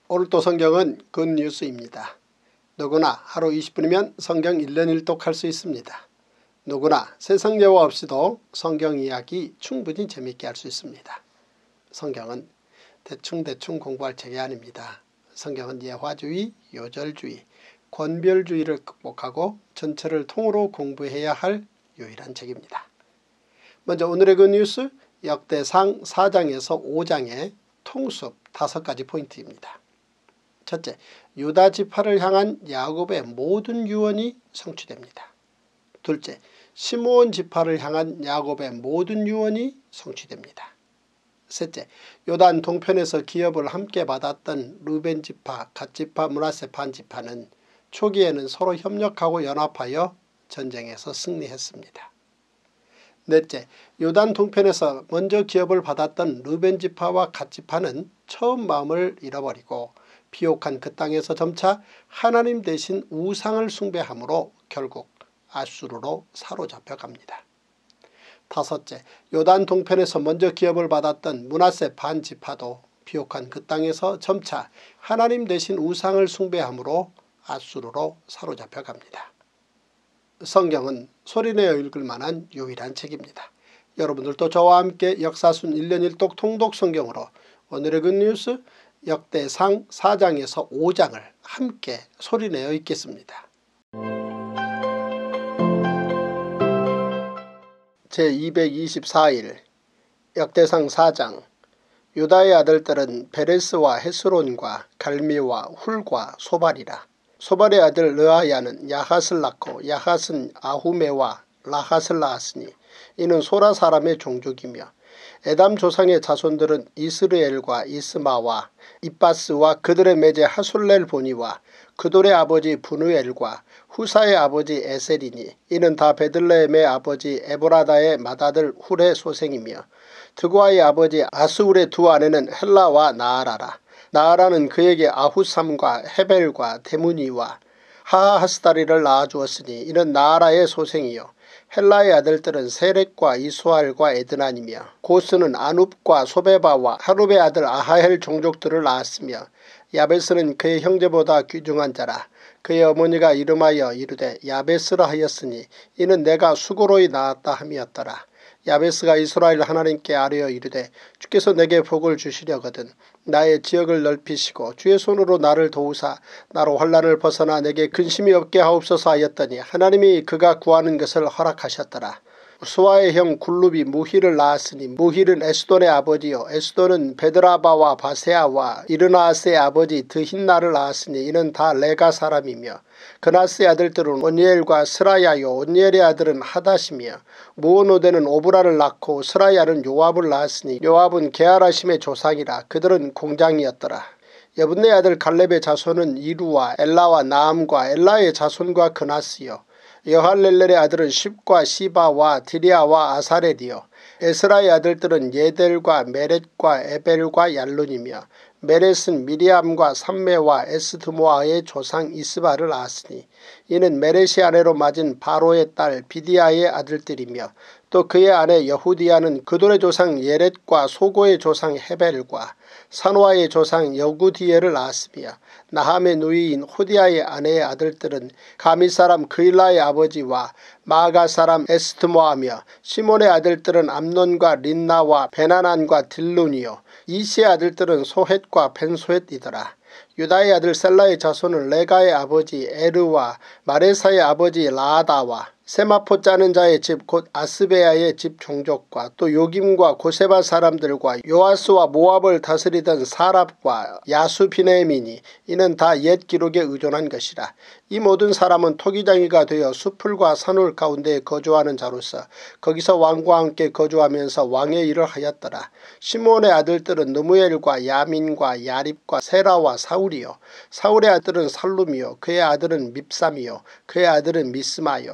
오늘 또 성경은 굿뉴스입니다. 누구나 하루 20분이면 성경 1년 1독 할 수 있습니다. 누구나 세상 예화 없이도 성경 이야기 충분히 재미있게 할 수 있습니다. 성경은 대충 공부할 책이 아닙니다. 성경은 예화주의, 요절주의, 권별주의를 극복하고 전체를 통으로 공부해야 할 유일한 책입니다. 먼저 오늘의 굿뉴스, 역대상 4장에서 5장의 통습 5가지 포인트입니다. 첫째, 유다 지파를 향한 야곱의 모든 유언이 성취됩니다. 둘째, 시므온 지파를 향한 야곱의 모든 유언이 성취됩니다. 셋째, 요단 동편에서 기업을 함께 받았던 르벤 지파, 갓 지파, 므낫세 반 지파는 초기에는 서로 협력하고 연합하여 전쟁에서 승리했습니다. 넷째, 요단 동편에서 먼저 기업을 받았던 르벤 지파와 갓 지파는 처음 마음을 잃어버리고 비옥한 그 땅에서 점차 하나님 대신 우상을 숭배함으로 결국 아수르로 사로잡혀 갑니다. 다섯째, 요단 동편에서 먼저 기업을 받았던 므낫세 반 지파도 비옥한 그 땅에서 점차 하나님 대신 우상을 숭배함으로 아수르로 사로잡혀 갑니다. 성경은 소리내어 읽을 만한 유일한 책입니다. 여러분들도 저와 함께 역사순 1년 1독 통독 성경으로 오늘의 굿뉴스 역대상 4장에서 5장을 함께 소리내어 읽겠습니다. 제224일 역대상 4장. 유다의 아들들은 베레스와 헤스론과 갈미와 훌과 소발이라. 소발의 아들 르아야는 야핫을 낳고 야핫은 아후메와 라핫을 낳았으니 이는 소라 사람의 종족이며 에담 조상의 자손들은 이스르엘과 이스마와 입바스와 그들의 매제 하술렐 보니와 그돌의 아버지 분우엘과 후사의 아버지 에셀이니 이는 다 베들레헴의 아버지 에보라다의 맏아들 훌의 소생이며 드고아의 아버지 아스울의 두 아내는 헬라와 나아라라. 나아라는 그에게 아후삼과 헤벨과 데무니와 하하스다리를 낳아주었으니 이는 나아라의 소생이요 헬라의 아들들은 세렉과 이수알과 에드난이며 고스는 아눕과 소베바와 하룹의 아들 아하헬 종족들을 낳았으며 야베스는 그의 형제보다 귀중한 자라. 그의 어머니가 이름하여 이르되 야베스라 하였으니 이는 내가 수고로이 낳았다 함이었더라. 야베스가 이스라엘 하나님께 아뢰어 이르되 주께서 내게 복을 주시려거든 나의 지역을 넓히시고 주의 손으로 나를 도우사 나로 환난을 벗어나 내게 근심이 없게 하옵소서 하였더니 하나님이 그가 구하는 것을 허락하셨더라. 수아의 형 굴룹이 무힐을 낳았으니 무힐은 에스돈의 아버지요 에스돈은 베드라바와 바세아와 이르나스의 아버지 드힌나를 낳았으니 이는 다 레가 사람이며 그나스의 아들들은 온니엘과 스라야요 온니엘의 아들은 하닷이며 무오노데는 오브라를 낳고 스라야는 요압을 낳았으니 요압은 게하라심의 조상이라. 그들은 공장이었더라. 여분네 아들 갈렙의 자손은 이루와 엘라와 나암과 엘라의 자손과 그나스요 여할렐렐의 아들은 십과 시바와 디리아와 아사렐이요 에스라의 아들들은 예델과 메렛과 에벨과 얄룬이며 메렛은 미리암과 삼메와 에스드모아의 조상 이스바를 낳았으니 이는 메렛의 아내로 맞은 바로의 딸 비디아의 아들들이며 또 그의 아내 여후디아는 그돌의 조상 예렛과 소고의 조상 헤벨과 산화의 조상 여구디엘을 낳았으며 나함의 누이인 호디아의 아내의 아들들은 가미 사람 그일라의 아버지와 마가 사람 에스드모아며 시몬의 아들들은 암논과 린나와 베나난과 딜룬이요 이시의 아들들은 소헷과 벤소헷이더라. 유다의 아들 셀라의 자손은 레가의 아버지 에르와 마레사의 아버지 라아다와 세마포 짜는 자의 집 곧 아스베야의 집 종족과 또 요김과 고세바 사람들과 요아스와 모압을 다스리던 사랍과 야수비네민이 이는 다 옛 기록에 의존한 것이라. 이 모든 사람은 토기장이가 되어 수풀과 산울 가운데 거주하는 자로서 거기서 왕과 함께 거주하면서 왕의 일을 하였더라. 시므온의 아들들은 느무엘과 야민과 야립과 세라와 사울이요 사울의 아들은 살룸이요 그의 아들은 밉삼이요 그의 아들은 미스마요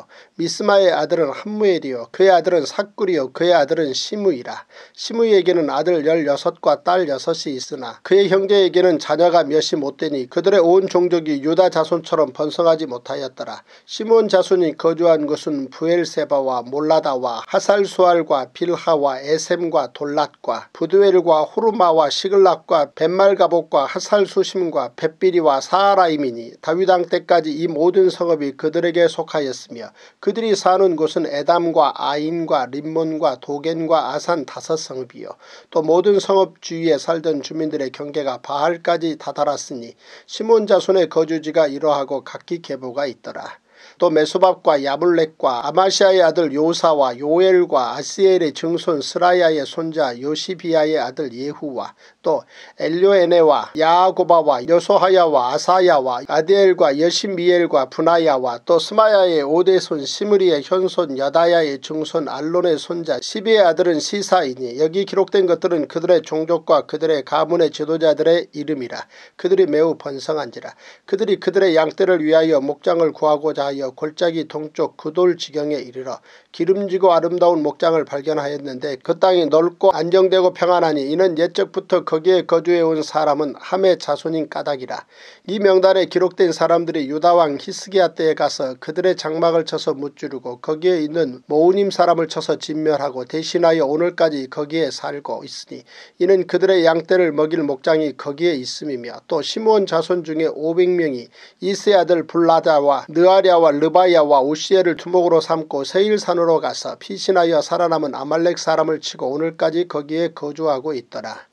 미스마의 아들은 함무엘이요 그의 아들은 삭굴이요 그의 아들은 시므이라. 시므이에게는 아들 16과 딸 6이 있으나 그의 형제에게는 자녀가 몇이 못되니 그들의 온 종족이 유다 자손처럼 번성하지 못하였더라. 시므온 자손이 거주한 곳은 부엘세바와 몰라다와 하살수알과 빌하와 에셈과 돌랏과 부두엘과 호르마와 시글락과 벳말가복과 하살수심과 벳비리와 사하라임이니 다윗 왕 때까지 이 모든 성읍이 그들에게 속하였으며 그들이 사는 곳은 에담과 아인과 림몬과 도겐과 아산 5성읍이요 또 모든 성읍 주위에 살던 주민들의 경계가 바알까지 다다랐으니 시몬 자손의 거주지가 이러하고 각기 계보가 있더라. 또 메소밥과 야블렉과 아마시아의 아들 요사와 요엘과 아스엘의 증손 스라야의 손자 요시비아의 아들 예후와 또 엘료에네와 야고바와 여소하야와 아사야와 아디엘과 여시미엘과 분하야와 또 스마야의 오대손 시므리의 현손 여다야의 증손 알론의 손자 시비의 아들은 시사이니 여기 기록된 것들은 그들의 종족과 그들의 가문의 지도자들의 이름이라. 그들이 매우 번성한지라. 그들이 그들의 양떼를 위하여 목장을 구하고자 하여 골짜기 동쪽 그돌 지경에 이르러 기름지고 아름다운 목장을 발견하였는데 그 땅이 넓고 안정되고 평안하니 이는 옛적부터 거기에 거주해온 사람은 함의 자손인 까닭이라. 이 명단에 기록된 사람들이 유다왕 히스기야 때에 가서 그들의 장막을 쳐서 무찌르고 거기에 있는 모우님 사람을 쳐서 진멸하고 대신하여 오늘까지 거기에 살고 있으니 이는 그들의 양떼를 먹일 목장이 거기에 있음이며 또 시므온 자손 중에 500명이 이스의 아들 블라다와 느아랴와 르바야와 우시엘을 두목으로 삼고 세일산으로 가서 피신하여 살아남은 아말렉 사람을 치고 오늘까지 거기에 거주하고 있더라.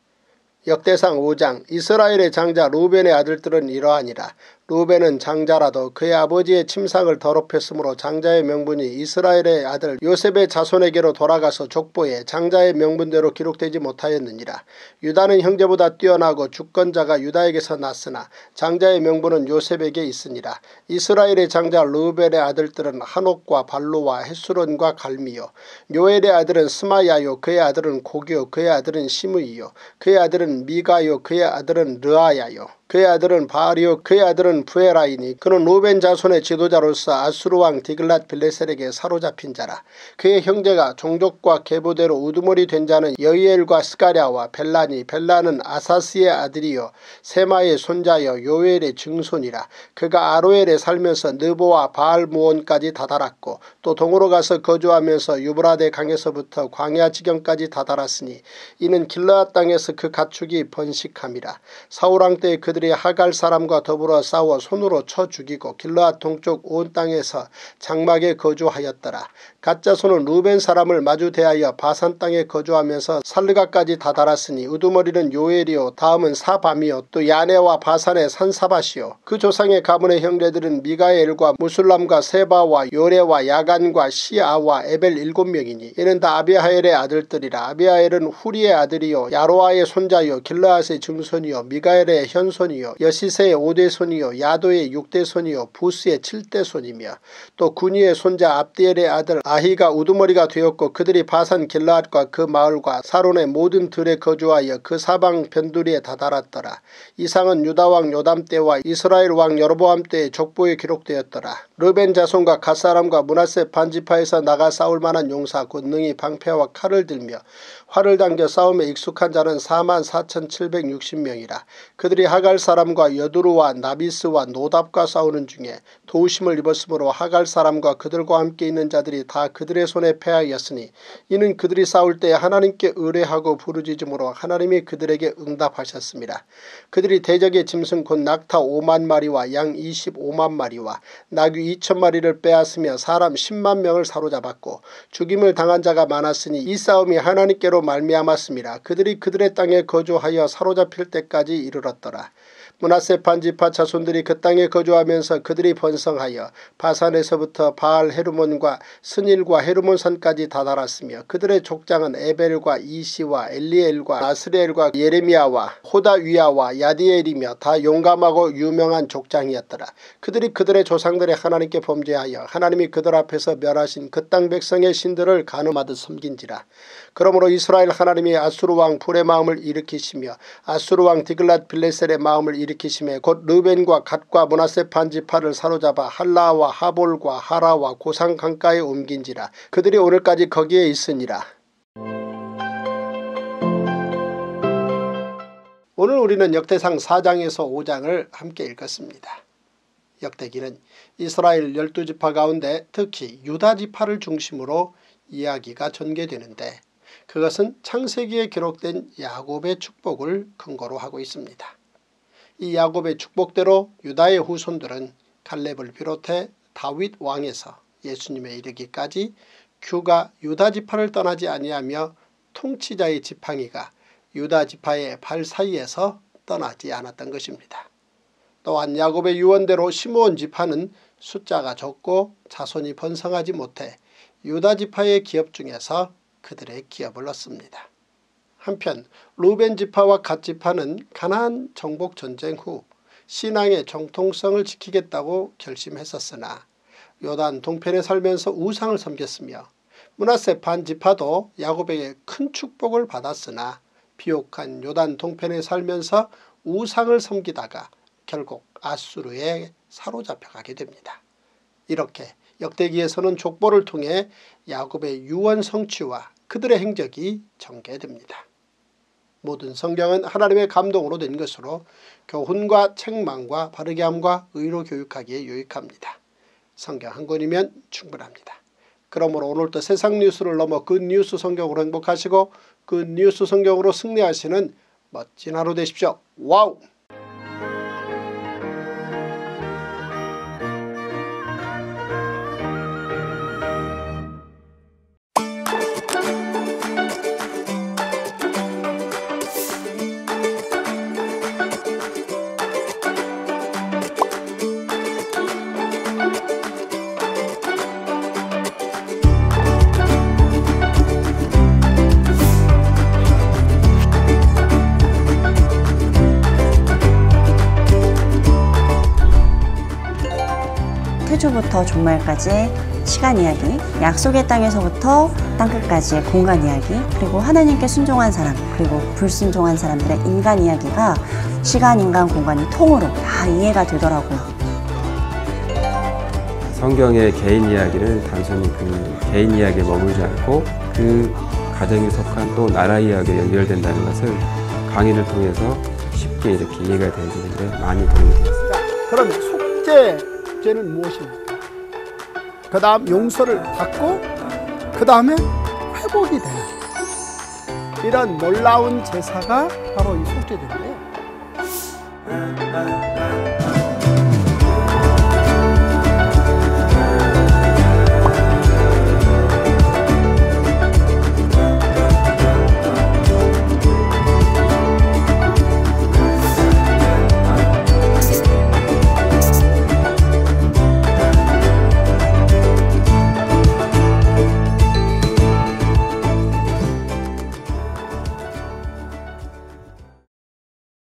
역대상 5장. 이스라엘의 장자 루벤의 아들들은 이러하니라. 루벤은 장자라도 그의 아버지의 침상을 더럽혔으므로 장자의 명분이 이스라엘의 아들 요셉의 자손에게로 돌아가서 족보에 장자의 명분대로 기록되지 못하였느니라. 유다는 형제보다 뛰어나고 주권자가 유다에게서 났으나 장자의 명분은 요셉에게 있으니라. 이스라엘의 장자 루벤의 아들들은 한옥과 발루와 헤스론과 갈미요. 요엘의 아들은 스마야요 그의 아들은 고기요 그의 아들은 시므이요 그의 아들은 미가요 그의 아들은 르아야요 그의 아들은 바알이요 그의 아들은 부에라이니 그는 루벤 자손의 지도자로서 아수르왕 디글랏 빌레셀에게 사로잡힌 자라. 그의 형제가 종족과 계보대로 우두머리 된 자는 여이엘과 스가랴와 벨라니 벨라는 아사스의 아들이요 세마의 손자여 요엘의 증손이라. 그가 아로엘에 살면서 느보와 바알무온까지 다다랐고 또 동으로 가서 거주하면서 유브라데 강에서부터 광야 지경까지 다다랐으니 이는 길르앗 땅에서 그 가축이 번식함이라. 사울왕 때 그들이 하갈 사람과 더불어 싸워 손으로 쳐 죽이고 길르앗 동쪽 온 땅에서 장막에 거주하였더라. 갓자손은 루벤 사람을 마주 대하여 바산 땅에 거주하면서 살르가까지 다다랐으니 우두머리는 요엘이요 다음은 사밤이요 또 야네와 바산의 산사밭이요 그 조상의 가문의 형제들은 미가엘과 무술람과 세바와 요레와 야간과 시아와 에벨 7명이니 이는 다 아비하엘의 아들들이라. 아비하엘은 후리의 아들이요 야로아의 손자요 길르앗의 증손이요 미가엘의 현손이요 여시세의 5대손이요 야도의 6대손이요 부스의 7대손이며 또 군이의 손자 압디엘의 아들 아히가 우두머리가 되었고 그들이 바산 길르앗과 그 마을과 사론의 모든 들에 거주하여 그 사방 변두리에 다다랐더라. 이상은 유다왕 요담 때와 이스라엘 왕 여로보암 때의 족보에 기록되었더라. 르벤 자손과 갓사람과 므낫세 반지파에서 나가 싸울 만한 용사 곧 능히 방패와 칼을 들며 활을 당겨 싸움에 익숙한 자는 44,760명이라. 그들이 하갈 사람과 여두루와 나비스와 노답과 싸우는 중에 도우심을 입었으므로 하갈 사람과 그들과 함께 있는 자들이 다 그들의 손에 패하였으니 이는 그들이 싸울 때 하나님께 의뢰하고 부르짖음으로 하나님이 그들에게 응답하셨습니다. 그들이 대적의 짐승 곧 낙타 5만 마리와 양 25만 마리와 나귀 2,000마리를 빼앗으며 사람 10만 명을 사로잡았고 죽임을 당한 자가 많았으니 이 싸움이 하나님께로 말미암았습니다. 그들이 그들의 땅에 거주하여 사로잡힐 때까지 이르렀더라. 므낫세 반지파 자손들이 그 땅에 거주하면서 그들이 번성하여 바산에서부터 바알 헤르몬과 스닐과 헤르몬산까지 다다랐으며 그들의 족장은 에벨과 이시와 엘리엘과 아스리엘과 예레미야와 호다위야와 야디엘이며 다 용감하고 유명한 족장이었더라. 그들이 그들의 조상들의 하나님께 범죄하여 하나님이 그들 앞에서 멸하신 그 땅 백성의 신들을 간음하듯 섬긴지라. 그러므로 이스라엘 하나님이 아수르왕 불의 마음을 일으키시며 아수르왕 디글랏 빌레셀의 마음을 일으키시며 일으키심에 곧 르벤과 갓과 므낫세 반지파를 사로잡아 할라와 하볼과 하라와 고상 강가에 옮긴지라. 그들이 오늘까지 거기에 있으니라. 오늘 우리는 역대상 4장에서 5장을 함께 읽었습니다. 역대기는 이스라엘 12지파 가운데 특히 유다지파를 중심으로 이야기가 전개되는데 그것은 창세기에 기록된 야곱의 축복을 근거로 하고 있습니다. 이 야곱의 축복대로 유다의 후손들은 갈렙을 비롯해 다윗 왕에서 예수님에 이르기까지 규가 유다지파를 떠나지 아니하며 통치자의 지팡이가 유다지파의 발 사이에서 떠나지 않았던 것입니다. 또한 야곱의 유언대로 시므온 지파는 숫자가 적고 자손이 번성하지 못해 유다지파의 기업 중에서 그들의 기업을 얻습니다. 한편 루벤 지파와 갓 지파는 가나안 정복 전쟁 후 신앙의 정통성을 지키겠다고 결심했었으나 요단 동편에 살면서 우상을 섬겼으며 므낫세 반 지파도 야곱에게 큰 축복을 받았으나 비옥한 요단 동편에 살면서 우상을 섬기다가 결국 아수르에 사로잡혀가게 됩니다. 이렇게 역대기에서는 족보를 통해 야곱의 유언 성취와 그들의 행적이 전개됩니다. 모든 성경은 하나님의 감동으로 된 것으로 교훈과 책망과 바르게함과 의로 교육하기에 유익합니다. 성경 한 권이면 충분합니다. 그러므로 오늘도 세상 뉴스를 넘어 그 뉴스 성경으로 행복하시고 그 뉴스 성경으로 승리하시는 멋진 하루 되십시오. 와우! 태초부터 종말까지의 시간 이야기, 약속의 땅에서부터 땅끝까지의 공간 이야기, 그리고 하나님께 순종한 사람, 그리고 불순종한 사람들의 인간 이야기가 시간, 인간, 공간이 통으로 다 이해가 되더라고요. 성경의 개인 이야기는 단순히 그 개인 이야기에 머물지 않고 그 가정에 속한 또 나라 이야기에 연결된다는 것을 강의를 통해서 쉽게 이렇게 이해가 되어지는데 많이 도움이 되었습니다. 그럼 속죄는 무엇입니까? 그 다음 용서를 받고 그 다음에 회복이 되는 이런 놀라운 제사가 바로 이 속죄제인데요.